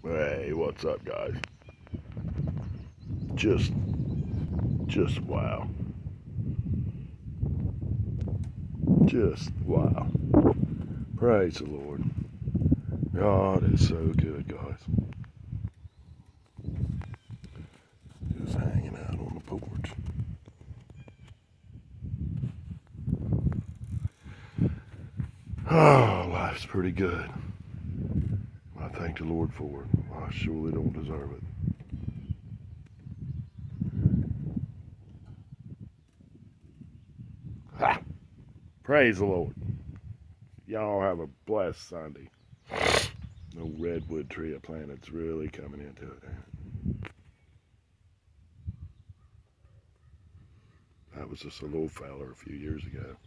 Hey, what's up, guys? Just wow. Just wow. Praise the Lord. God is so good, guys. Just hanging out on the porch. Oh, life's pretty good. I thank the Lord for it. I surely don't deserve it. Ha! Praise the Lord. Y'all have a blessed Sunday. No redwood tree I planted's really coming into it. That was just a little feller a few years ago.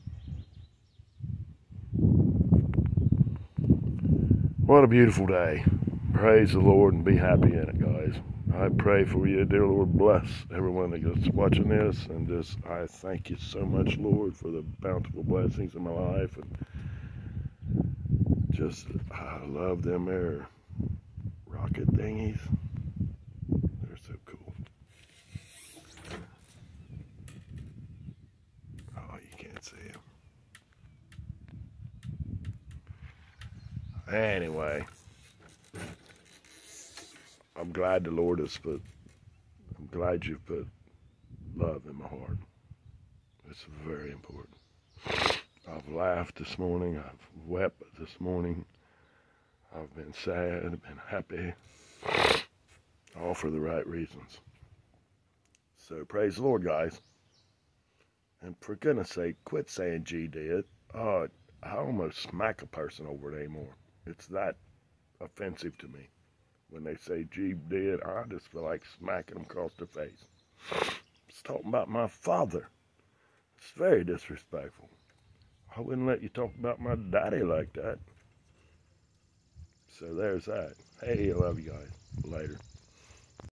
What a beautiful day. Praise the Lord and be happy in it, guys. I pray for you, dear Lord. Bless everyone that's watching this. And just, I thank you so much, Lord, for the bountiful blessings in my life. And just, I love them there rocket dinghies. They're so cool. Oh, you can't see them. Anyway, I'm glad the Lord has put, I'm glad you've put love in my heart. It's very important. I've laughed this morning. I've wept this morning. I've been sad, I've been happy. All for the right reasons. So praise the Lord, guys. And for goodness sake, quit saying G did. Oh, I almost smack a person over it anymore. It's that offensive to me. When they say G did, I just feel like smacking them across the face. It's talking about my father. It's very disrespectful. I wouldn't let you talk about my daddy like that. So there's that. Hey, I love you guys. Later.